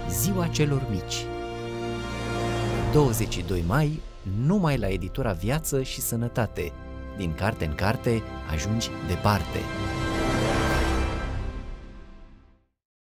Ziua celor mici. 22 mai, numai la editura Viață și Sănătate. Din carte în carte ajungi departe.